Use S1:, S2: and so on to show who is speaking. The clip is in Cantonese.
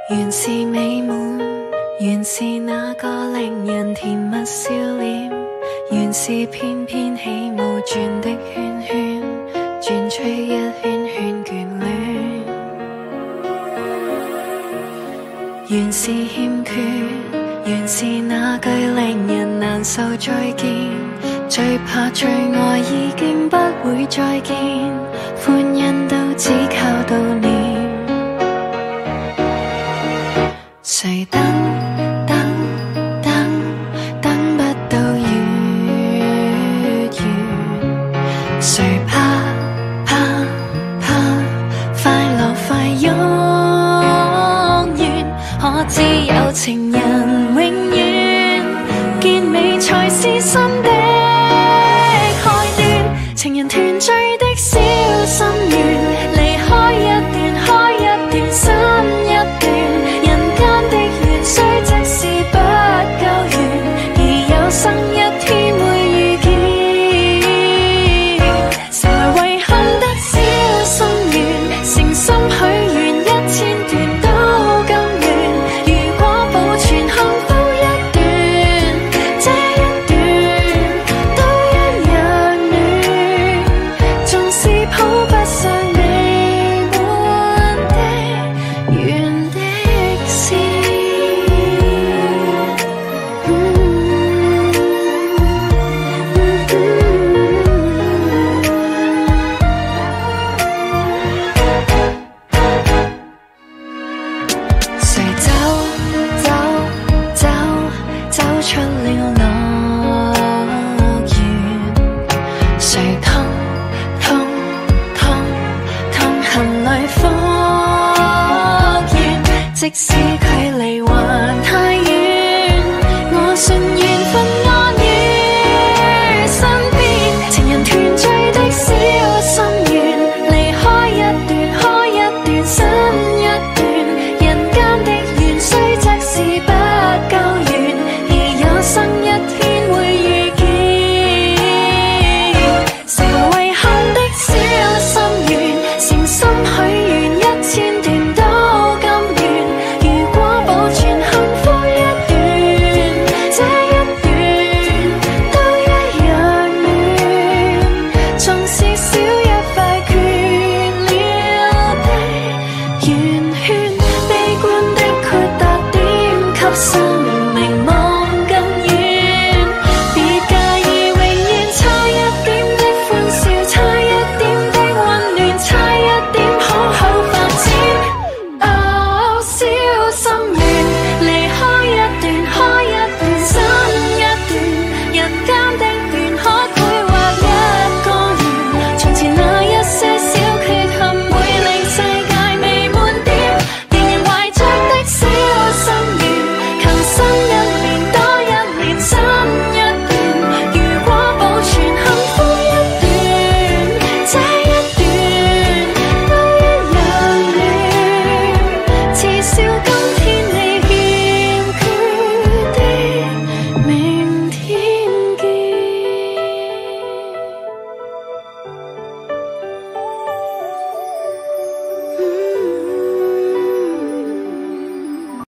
S1: 原是美滿，原是那個令人甜蜜笑臉，原是翩翩起舞轉的圈圈，轉出一圈圈眷戀。原是欠缺，原是那句令人難受再見，最怕最愛已經不會再見，歡欣都只靠悼念。誰等等等等不到月圓，誰怕怕怕快樂快擁遠，可知有情人永遠結尾才是新的開端，情人團聚的小心願，離開一段開一段新一段，雖即使不夠遠，而有生一天會遇見，成為遺憾的小心願，誠心許願1000段都甘願。如果保存幸福一段，這一段都一樣暖，縱使抱不上你滿的原的笑。出了樂園，誰痛痛痛痛恨裏復原，即使距離還太遠，我信